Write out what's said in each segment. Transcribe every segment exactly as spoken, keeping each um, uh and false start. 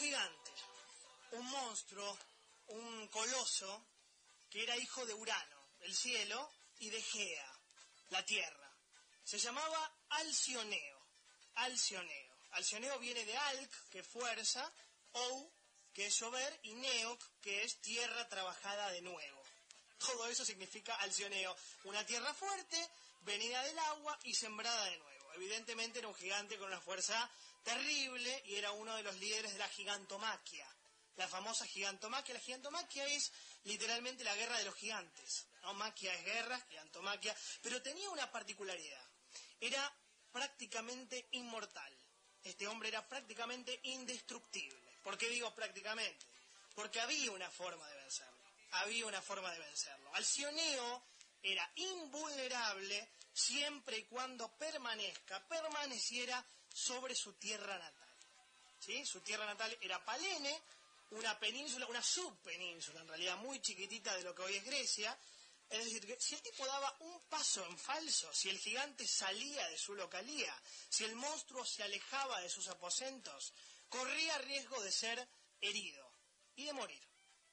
gigante, un monstruo, un coloso, que era hijo de Urano, el cielo, y de Gea, la tierra. Se llamaba Alcioneo, Alcioneo. Alcioneo viene de Alc, que es fuerza, Ou, que es llover, y Neoc, que es tierra trabajada de nuevo. Todo eso significa Alcioneo, una tierra fuerte, venida del agua y sembrada de nuevo. Evidentemente era un gigante con una fuerza terrible y era uno de los líderes de la gigantomaquia. La famosa gigantomaquia. La gigantomaquia es literalmente la guerra de los gigantes, ¿no? Maquia es guerra, gigantomaquia, pero tenía una particularidad. Era prácticamente inmortal. Este hombre era prácticamente indestructible. ¿Por qué digo prácticamente? Porque había una forma de vencerlo. Había una forma de vencerlo. Alcioneo era invulnerable siempre y cuando permanezca, permaneciera sobre su tierra natal. ¿Sí? Su tierra natal era Palene, una península, una subpenínsula en realidad muy chiquitita de lo que hoy es Grecia. Es decir, que si el tipo daba un paso en falso, si el gigante salía de su localía, si el monstruo se alejaba de sus aposentos, corría riesgo de ser herido y de morir.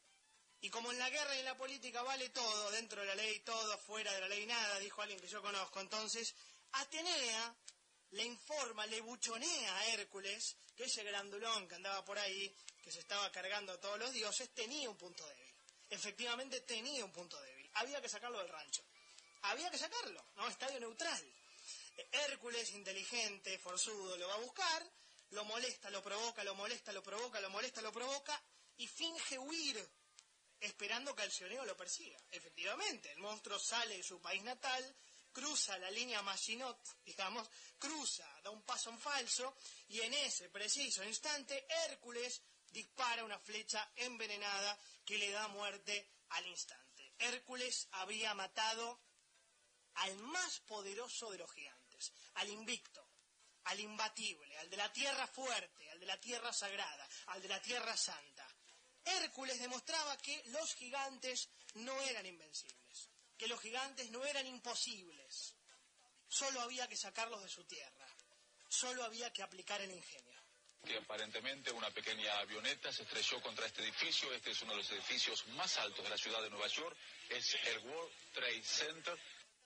Y como en la guerra y en la política vale todo, dentro de la ley todo, fuera de la ley nada, dijo alguien que yo conozco, entonces Atenea le informa, le buchonea a Hércules que ese grandulón que andaba por ahí, que se estaba cargando a todos los dioses, tenía un punto débil. Efectivamente tenía un punto débil. Había que sacarlo del rancho. Había que sacarlo, ¿no? Estadio neutral. Hércules, inteligente, forzudo, lo va a buscar, lo molesta, lo provoca, lo molesta, lo provoca, lo molesta, lo provoca, y finge huir, esperando que Alcioneo lo persiga. Efectivamente, el monstruo sale de su país natal, cruza la línea Maginot, digamos, cruza, da un paso en falso, y en ese preciso instante, Hércules dispara una flecha envenenada que le da muerte al instante. Hércules había matado al más poderoso de los gigantes, al invicto, al imbatible, al de la tierra fuerte, al de la tierra sagrada, al de la tierra santa. Hércules demostraba que los gigantes no eran invencibles, que los gigantes no eran imposibles. Solo había que sacarlos de su tierra, solo había que aplicar el ingenio. Que aparentemente una pequeña avioneta se estrelló contra este edificio. Este es uno de los edificios más altos de la ciudad de Nueva York, es el World Trade Center.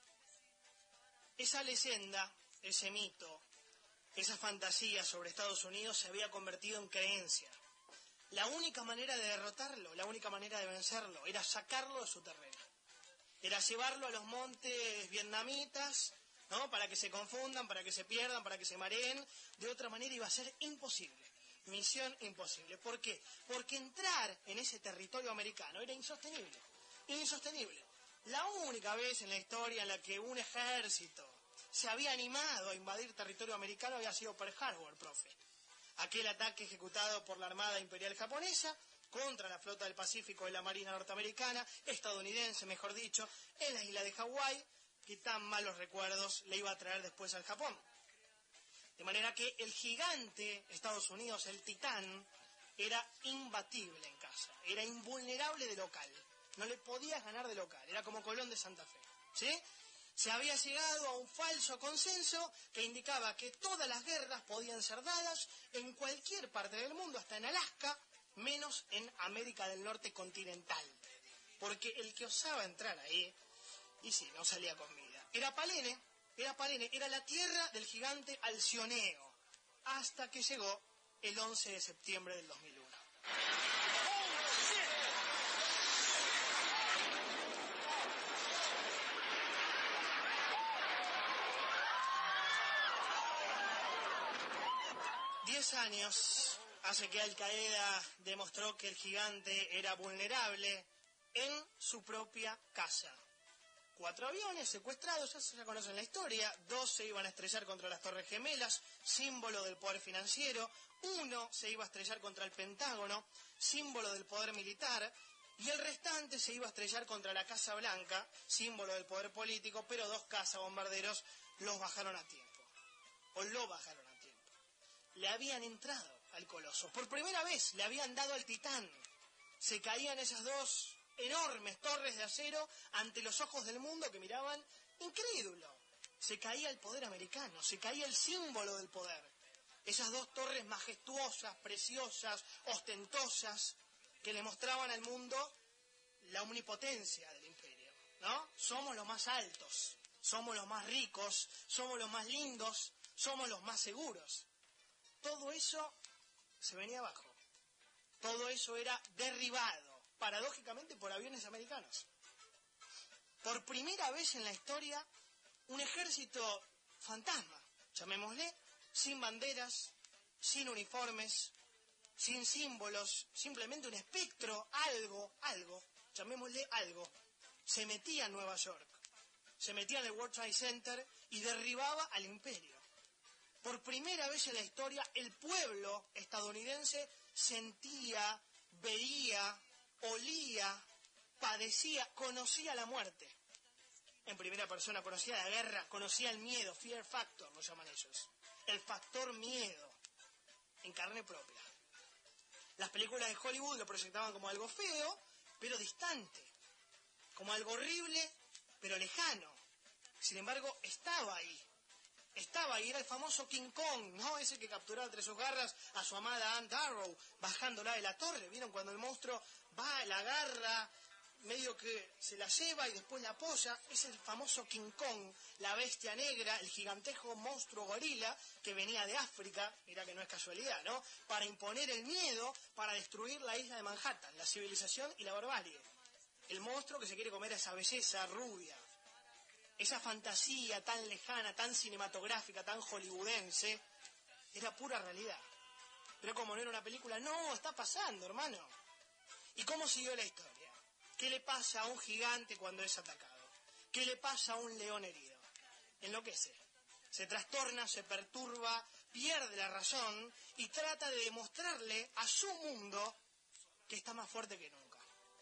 Esa leyenda, ese mito, esa fantasía sobre Estados Unidos se había convertido en creencia. La única manera de derrotarlo, la única manera de vencerlo, era sacarlo de su terreno. Era llevarlo a los montes vietnamitas, ¿no? Para que se confundan, para que se pierdan, para que se mareen. De otra manera iba a ser imposible. Misión imposible. ¿Por qué? Porque entrar en ese territorio americano era insostenible. Insostenible. La única vez en la historia en la que un ejército se había animado a invadir territorio americano había sido Pearl Harbor, profe. Aquel ataque ejecutado por la Armada Imperial Japonesa contra la flota del Pacífico de la Marina Norteamericana, estadounidense mejor dicho, en la isla de Hawái, que tan malos recuerdos le iba a traer después al Japón. De manera que el gigante Estados Unidos, el titán, era imbatible en casa, era invulnerable de local, no le podías ganar de local, era como Colón de Santa Fe, ¿sí? Se había llegado a un falso consenso que indicaba que todas las guerras podían ser dadas en cualquier parte del mundo, hasta en Alaska, menos en América del Norte continental, porque el que osaba entrar ahí, y sí, no salía con vida, era Palene, era Palene, era la tierra del gigante Alcioneo, hasta que llegó el once de septiembre del dos mil uno. Diez años hace que Al Qaeda demostró que el gigante era vulnerable en su propia casa. Cuatro aviones secuestrados, ya se conocen la historia, dos se iban a estrellar contra las Torres Gemelas, símbolo del poder financiero, uno se iba a estrellar contra el Pentágono, símbolo del poder militar, y el restante se iba a estrellar contra la Casa Blanca, símbolo del poder político, pero dos cazabombarderos los bajaron a tiempo, o lo bajaron a tiempo. Le habían entrado al coloso, por primera vez le habían dado al titán, se caían esas dos enormes torres de acero ante los ojos del mundo que miraban incrédulo. Se caía el poder americano, se caía el símbolo del poder. Esas dos torres majestuosas, preciosas, ostentosas, que le mostraban al mundo la omnipotencia del imperio, ¿no? Somos los más altos, somos los más ricos, somos los más lindos, somos los más seguros. Todo eso se venía abajo. Todo eso era derribado, paradójicamente, por aviones americanos. Por primera vez en la historia, un ejército fantasma, llamémosle, sin banderas, sin uniformes, sin símbolos, simplemente un espectro, algo, algo, llamémosle algo, se metía en Nueva York, se metía en el World Trade Center y derribaba al imperio. Por primera vez en la historia, el pueblo estadounidense sentía, veía, olía, padecía, conocía la muerte. En primera persona conocía la guerra, conocía el miedo, fear factor, lo llaman ellos. El factor miedo, en carne propia. Las películas de Hollywood lo proyectaban como algo feo, pero distante. Como algo horrible, pero lejano. Sin embargo, estaba ahí. Estaba ahí, era el famoso King Kong, ¿no? Ese que capturaba entre sus garras a su amada Aunt Arrow, bajándola de la torre. ¿Vieron cuando el monstruo va, la agarra, medio que se la lleva y después la apoya? Es el famoso King Kong, la bestia negra, el gigantesco monstruo gorila que venía de África, mira que no es casualidad, ¿no? Para imponer el miedo, para destruir la isla de Manhattan, la civilización y la barbarie. El monstruo que se quiere comer a esa belleza rubia. Esa fantasía tan lejana, tan cinematográfica, tan hollywoodense, era pura realidad. Pero como no era una película, no, está pasando, hermano. ¿Y cómo siguió la historia? ¿Qué le pasa a un gigante cuando es atacado? ¿Qué le pasa a un león herido? Enloquece, se trastorna, se perturba, pierde la razón y trata de demostrarle a su mundo que está más fuerte que nunca.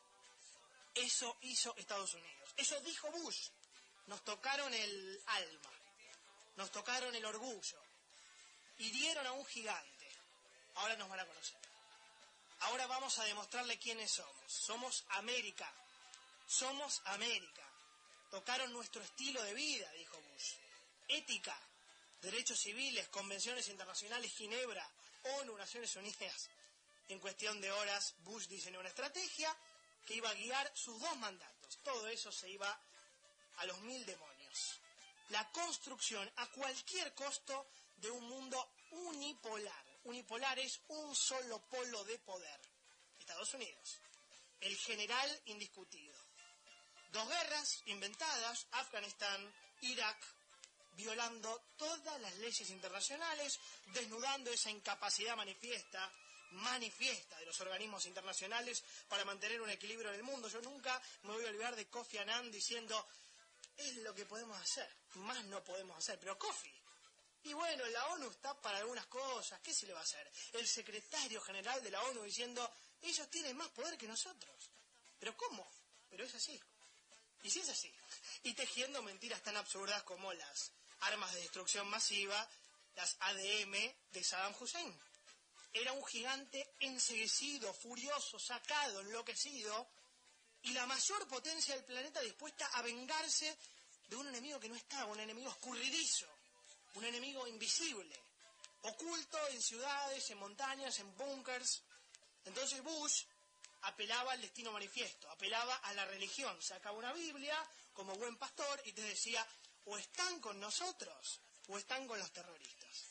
Eso hizo Estados Unidos, eso dijo Bush. Nos tocaron el alma, nos tocaron el orgullo, hirieron a un gigante. Ahora nos van a conocer. Ahora vamos a demostrarle quiénes somos. Somos América, somos América. Tocaron nuestro estilo de vida, dijo Bush. Ética, derechos civiles, convenciones internacionales, Ginebra, ONU, Naciones Unidas. En cuestión de horas, Bush diseñó una estrategia que iba a guiar sus dos mandatos. Todo eso se iba a los mil demonios. La construcción a cualquier costo de un mundo unipolar. Unipolar es un solo polo de poder. Estados Unidos. El general indiscutido. Dos guerras inventadas, Afganistán, Irak, violando todas las leyes internacionales, desnudando esa incapacidad manifiesta, manifiesta de los organismos internacionales para mantener un equilibrio en el mundo. Yo nunca me voy a olvidar de Kofi Annan diciendo: es lo que podemos hacer, más no podemos hacer. Pero Kofi, y bueno, la ONU está para algunas cosas, ¿qué se le va a hacer? El secretario general de la ONU diciendo: ellos tienen más poder que nosotros. ¿Pero cómo? Pero es así. Y si es así, y tejiendo mentiras tan absurdas como las armas de destrucción masiva, las A D M de Saddam Hussein. Era un gigante enceguecido, furioso, sacado, enloquecido, y la mayor potencia del planeta dispuesta a vengarse de un enemigo que no estaba, un enemigo escurridizo, un enemigo invisible, oculto en ciudades, en montañas, en búnkers. Entonces Bush apelaba al destino manifiesto, apelaba a la religión, sacaba una Biblia como buen pastor y te decía: o están con nosotros o están con los terroristas.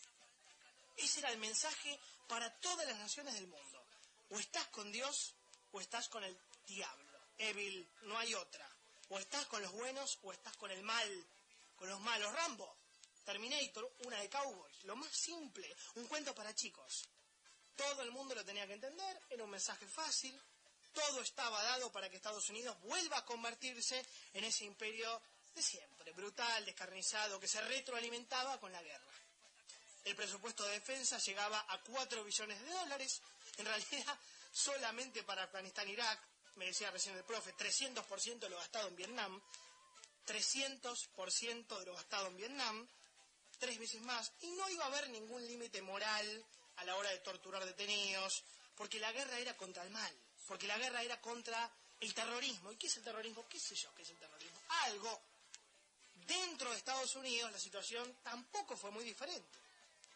Ese era el mensaje para todas las naciones del mundo: o estás con Dios o estás con el diablo. Evil, no hay otra. O estás con los buenos o estás con el mal, con los malos. Rambo, Terminator, una de cowboys, lo más simple, un cuento para chicos. Todo el mundo lo tenía que entender, era un mensaje fácil, todo estaba dado para que Estados Unidos vuelva a convertirse en ese imperio de siempre, brutal, descarnizado, que se retroalimentaba con la guerra. El presupuesto de defensa llegaba a cuatro billones de dólares, en realidad solamente para Afganistán e Irak. Me decía recién el profe, trescientos por ciento de lo gastado en Vietnam, trescientos por ciento de lo gastado en Vietnam, tres veces más, y no iba a haber ningún límite moral a la hora de torturar detenidos, porque la guerra era contra el mal, porque la guerra era contra el terrorismo. ¿Y qué es el terrorismo? ¿Qué sé yo qué es el terrorismo? Algo. Dentro de Estados Unidos la situación tampoco fue muy diferente.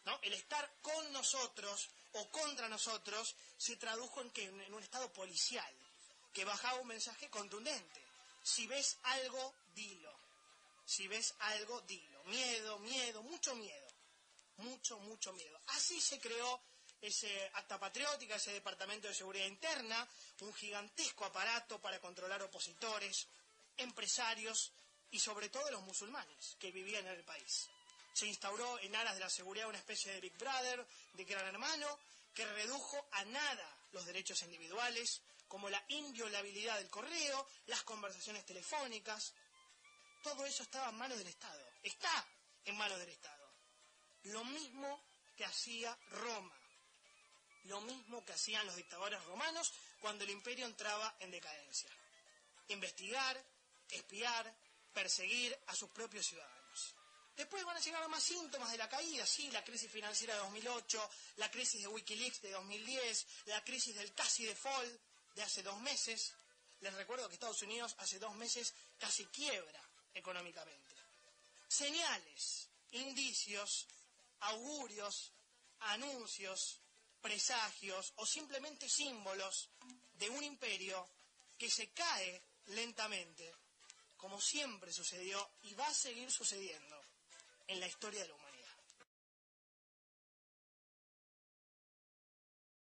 ¿no? El estar con nosotros o contra nosotros se tradujo en que en un estado policial, que bajaba un mensaje contundente. Si ves algo, dilo. Si ves algo, dilo. Miedo, miedo, mucho miedo. Mucho, mucho miedo. Así se creó ese acta patriótica, ese Departamento de Seguridad Interna, un gigantesco aparato para controlar opositores, empresarios y sobre todo los musulmanes que vivían en el país. Se instauró en aras de la seguridad una especie de Big Brother, de Gran Hermano, que redujo a nada los derechos individuales, como la inviolabilidad del correo, las conversaciones telefónicas. Todo eso estaba en manos del Estado. Está en manos del Estado. Lo mismo que hacía Roma. Lo mismo que hacían los dictadores romanos cuando el imperio entraba en decadencia. Investigar, espiar, perseguir a sus propios ciudadanos. Después van a llegar más síntomas de la caída, sí, la crisis financiera de dos mil ocho, la crisis de Wikileaks de dos mil diez, la crisis del casi default de hace dos meses. Les recuerdo que Estados Unidos hace dos meses casi quiebra económicamente. Señales, indicios, augurios, anuncios, presagios o simplemente símbolos de un imperio que se cae lentamente, como siempre sucedió y va a seguir sucediendo en la historia de la humanidad.